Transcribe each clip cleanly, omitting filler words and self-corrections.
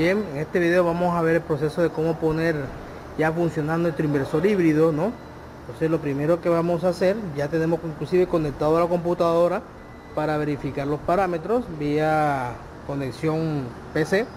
Bien, en este video vamos a ver el proceso de cómo poner ya funcionando nuestro inversor híbrido, ¿no? Entonces lo primero que vamos a hacer, ya tenemos inclusive conectado a la computadora para verificar los parámetros vía conexión PC.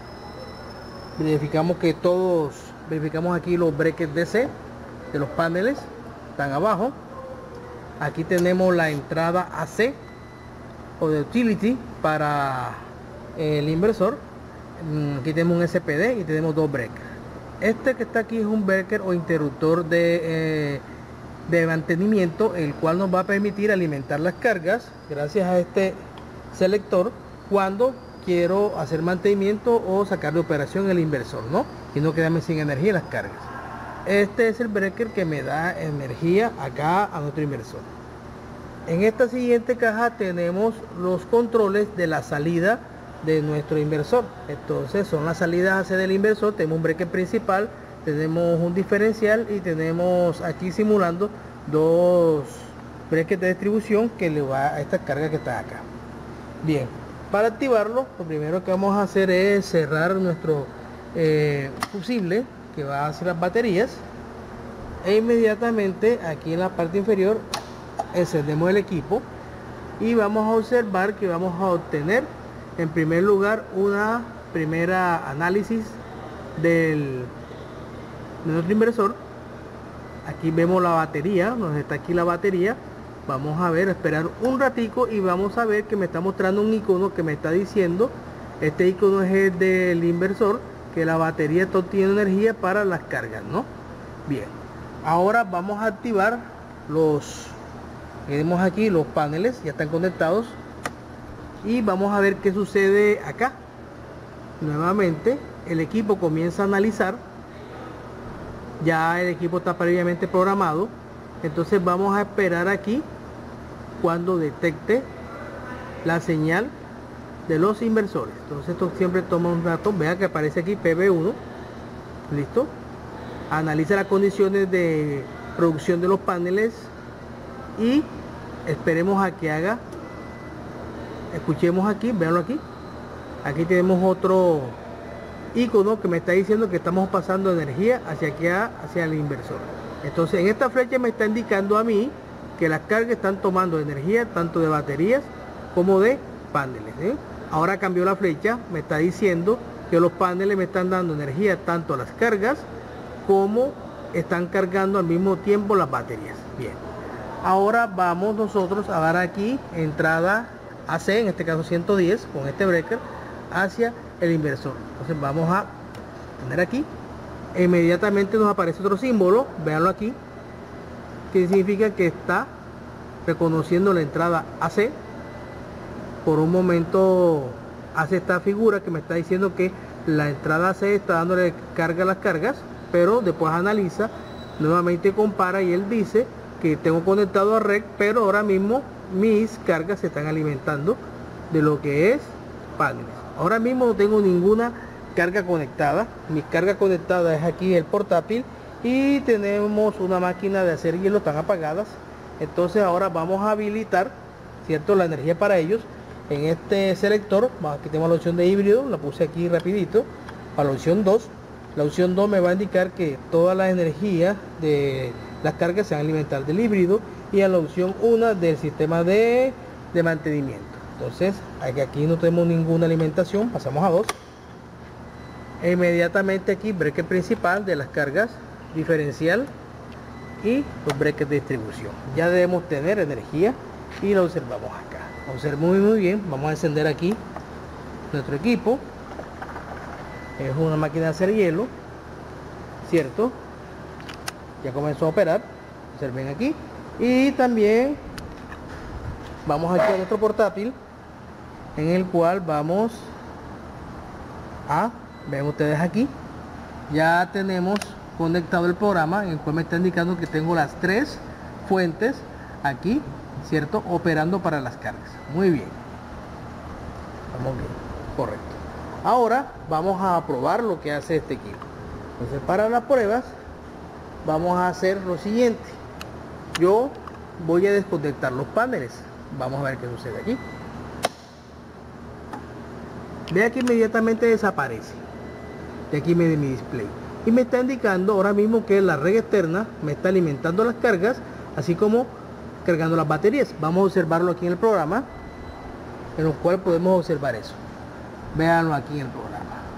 Verificamos aquí los breakers DC de los paneles, están abajo. Aquí tenemos la entrada AC o de utility para el inversor. Aquí tenemos un SPD y tenemos dos breakers. Este que está aquí es un breaker o interruptor de mantenimiento, el cual nos va a permitir alimentar las cargas gracias a este selector cuando quiero hacer mantenimiento o sacar de operación el inversor, ¿no? Y no quedarme sin energía en las cargas. Este es el breaker que me da energía acá a nuestro inversor. En esta siguiente caja tenemos los controles de la salida de nuestro inversor. Entonces son las salidas AC del inversor. Tenemos un breaker principal, tenemos un diferencial y tenemos aquí simulando dos breakers de distribución que le va a esta carga que está acá. Bien, para activarlo lo primero que vamos a hacer es cerrar nuestro fusible que va hacia las baterías e inmediatamente aquí en la parte inferior encendemos el equipo y vamos a observar que vamos a obtener en primer lugar una primera análisis de nuestro inversor. Aquí vemos la batería, nos está aquí la batería. Vamos a ver, esperar un ratico y vamos a ver que me está mostrando un icono que me está diciendo, este icono es el del inversor, que la batería tiene energía para las cargas, ¿no? Bien, ahora vamos a activar tenemos aquí los paneles, ya están conectados y vamos a ver qué sucede acá. Nuevamente el equipo comienza a analizar, ya el equipo está previamente programado. Entonces vamos a esperar aquí cuando detecte la señal de los inversores. Entonces esto siempre toma un rato. Vea que aparece aquí PB1. Listo. Analiza las condiciones de producción de los paneles y esperemos a que haga. Escuchemos aquí, véanlo aquí. Aquí tenemos otro icono que me está diciendo que estamos pasando energía hacia aquí, hacia el inversor. Entonces en esta flecha me está indicando a mí que las cargas están tomando energía tanto de baterías como de paneles, ¿eh? Ahora cambió la flecha, me está diciendo que los paneles me están dando energía tanto a las cargas como están cargando al mismo tiempo las baterías. Bien, ahora vamos nosotros a dar aquí entrada AC, en este caso 110 con este breaker hacia el inversor. Entonces vamos a poner aquí. Inmediatamente nos aparece otro símbolo, véanlo aquí, que significa que está reconociendo la entrada AC. Por un momento hace esta figura que me está diciendo que la entrada AC está dándole carga a las cargas, pero después analiza, nuevamente compara y él dice que tengo conectado a REC, pero ahora mismo mis cargas se están alimentando de lo que es paneles. Ahora mismo no tengo ninguna carga conectada, mi carga conectada es aquí el portátil y tenemos una máquina de hacer hielo, están apagadas. Entonces ahora vamos a habilitar, cierto, la energía para ellos en este selector. Aquí tenemos la opción de híbrido, la puse aquí rapidito para la opción 2. La opción 2 me va a indicar que toda la energía de las cargas se van a alimentar del híbrido, y a la opción 1 del sistema de mantenimiento. Entonces aquí no tenemos ninguna alimentación, pasamos a 2. E inmediatamente aquí breaker principal de las cargas, diferencial y los breakers de distribución. Ya debemos tener energía y lo observamos acá. Observamos muy bien. Vamos a encender aquí nuestro equipo. Es una máquina de hacer hielo, cierto, ya comenzó a operar. Observen aquí. Y también vamos aquí a nuestro portátil, en el cual vamos a, ven ustedes aquí, ya tenemos conectado el programa, en el cual me está indicando que tengo las 3 fuentes aquí, cierto, operando para las cargas. Muy bien, vamos bien, correcto. Ahora vamos a probar lo que hace este equipo. Entonces, para las pruebas vamos a hacer lo siguiente. Yo voy a desconectar los paneles. Vamos a ver qué sucede aquí. Vea que inmediatamente desaparece. de aquí de mi display. Y me está indicando ahora mismo que la red externa me está alimentando las cargas, así como cargando las baterías. Vamos a observarlo aquí en el programa, en el cual podemos observar eso. Véanlo aquí en el programa.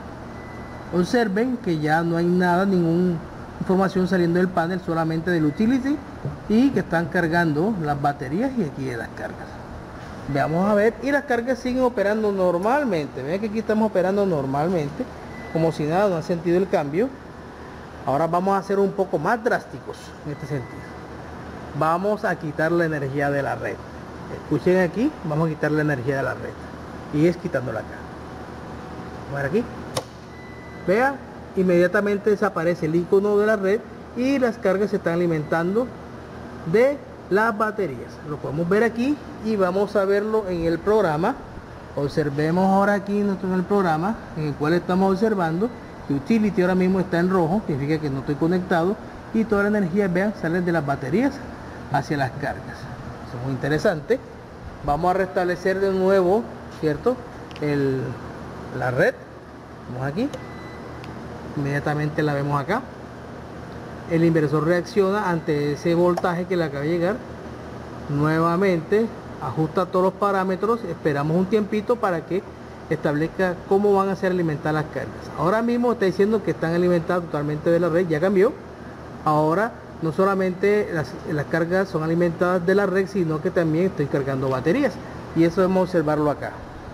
Observen que ya no hay nada, ninguna información saliendo del panel, solamente del utility, y que están cargando las baterías y aquí de las cargas. Veamos a ver, y las cargas siguen operando normalmente. Vean que aquí estamos operando normalmente, como si nada, no ha sentido el cambio. Ahora vamos a ser un poco más drásticos en este sentido. Vamos a quitar la energía de la red. Escuchen aquí, vamos a quitar la energía de la red. Y es quitándola acá. Vamos a ver aquí. Vea, inmediatamente desaparece el icono de la red y las cargas se están alimentando de las baterías. Lo podemos ver aquí y vamos a verlo en el programa. Observemos ahora aquí en el programa en el cual estamos observando que utility ahora mismo está en rojo, significa que no estoy conectado, y toda la energía, vean, sale de las baterías hacia las cargas. Eso es muy interesante. Vamos a restablecer de nuevo, ¿cierto? La red. Vamos aquí. Inmediatamente la vemos acá. El inversor reacciona ante ese voltaje que le acaba de llegar. Nuevamente ajusta todos los parámetros. Esperamos un tiempito para que establezca cómo van a ser alimentadas las cargas. Ahora mismo está diciendo que están alimentadas totalmente de la red. Ya cambió. Ahora no solamente las cargas son alimentadas de la red, sino que también estoy cargando baterías. Y eso debemos observarlo acá.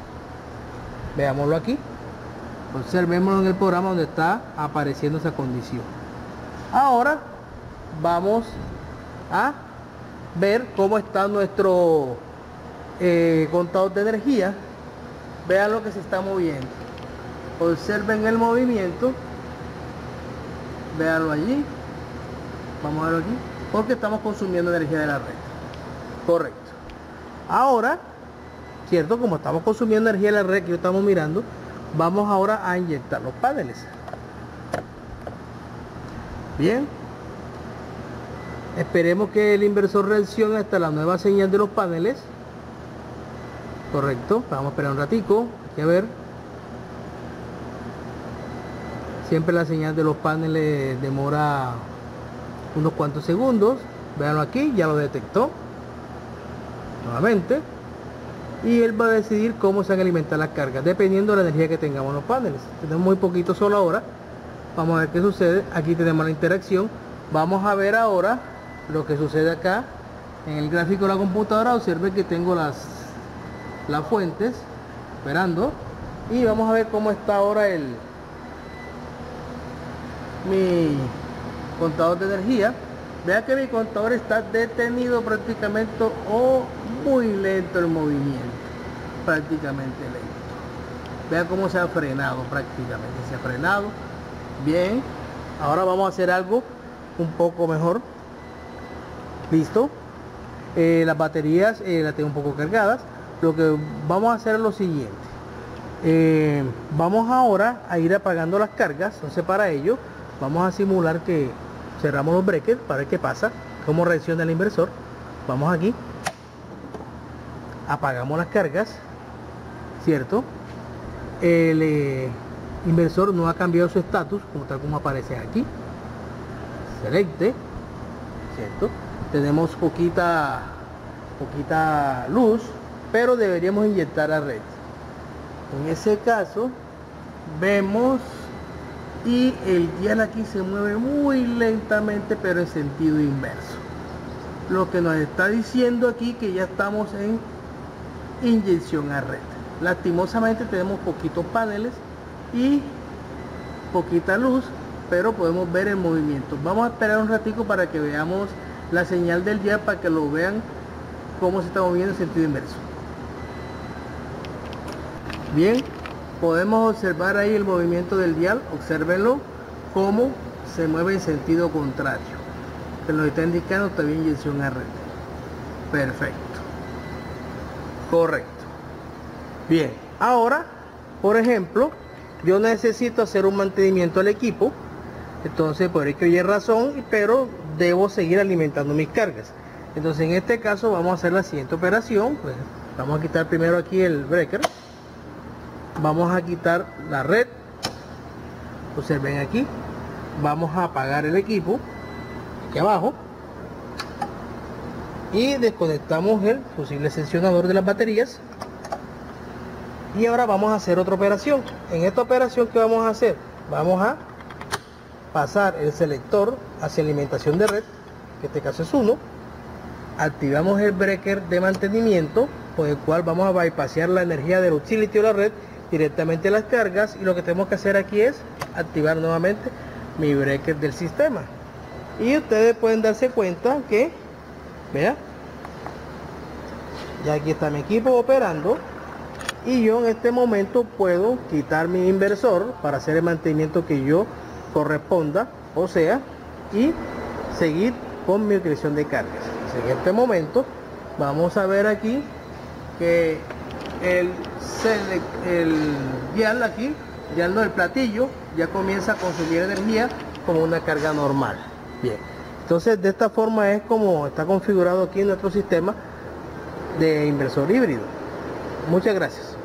Veámoslo aquí. Observémoslo en el programa donde está apareciendo esa condición. Ahora vamos a ver cómo está nuestro contador de energía. Vean lo que se está moviendo. Observen el movimiento. Véanlo allí. Vamos a verlo aquí. Porque estamos consumiendo energía de la red. Correcto. Ahora, cierto, como estamos consumiendo energía de la red que estamos mirando, vamos ahora a inyectar los paneles. Bien. Esperemos que el inversor reaccione hasta la nueva señal de los paneles. Correcto. Vamos a esperar un ratico. Aquí a ver. Siempre la señal de los paneles demora unos cuantos segundos. Véanlo aquí, ya lo detectó. Nuevamente. Y él va a decidir cómo se van a alimentar las cargas, dependiendo de la energía que tengamos en los paneles. Tenemos muy poquito solo ahora. Vamos a ver qué sucede. Aquí tenemos la interacción. Vamos a ver ahora lo que sucede acá en el gráfico de la computadora. Observe que tengo las fuentes esperando, y vamos a ver cómo está ahora mi contador de energía. Vea que mi contador está detenido prácticamente, o muy lento el movimiento, prácticamente lento. Vea cómo se ha frenado, prácticamente se ha frenado. Bien, ahora vamos a hacer algo un poco mejor. Listo. Las baterías las tengo un poco cargadas. Lo que vamos a hacer es lo siguiente. Vamos ahora a ir apagando las cargas. Entonces, para ello vamos a simular que cerramos los breakers para ver qué pasa, cómo reacciona el inversor. Vamos aquí, apagamos las cargas, ¿cierto? El inversor no ha cambiado su estatus, como tal como aparece aquí. Selecte, ¿cierto? Tenemos poquita luz, pero deberíamos inyectar a red. En ese caso vemos, y el dial aquí se mueve muy lentamente, pero en sentido inverso, lo que nos está diciendo aquí que ya estamos en inyección a red. Lastimosamente tenemos poquitos paneles y poquita luz, pero podemos ver el movimiento. Vamos a esperar un ratico para que veamos la señal del dial, para que lo vean cómo se está moviendo en sentido inverso. Bien, podemos observar ahí el movimiento del dial. Obsérvenlo cómo se mueve en sentido contrario, que nos está indicando también inyección a red. Perfecto, correcto. Bien, ahora, por ejemplo, yo necesito hacer un mantenimiento al equipo. Entonces, por X razón, pero debo seguir alimentando mis cargas. Entonces, en este caso vamos a hacer la siguiente operación. Pues, vamos a quitar primero aquí el breaker. Vamos a quitar la red. Entonces ven aquí, vamos a apagar el equipo aquí abajo y desconectamos el fusible seccionador de las baterías. Y ahora vamos a hacer otra operación. En esta operación, ¿qué vamos a hacer? Vamos a pasar el selector hacia alimentación de red, que en este caso es 1. Activamos el breaker de mantenimiento, con el cual vamos a bypassear la energía del utility o la red directamente a las cargas, y lo que tenemos que hacer aquí es activar nuevamente mi breaker del sistema. Y ustedes pueden darse cuenta que, vea, ya aquí está mi equipo operando, y yo en este momento puedo quitar mi inversor para hacer el mantenimiento que yo corresponda, o sea, y seguir con mi utilización de cargas. En este momento vamos a ver aquí que el dial aquí, ya no, el platillo ya comienza a consumir energía como una carga normal. Bien, entonces de esta forma es como está configurado aquí en nuestro sistema de inversor híbrido. Muchas gracias.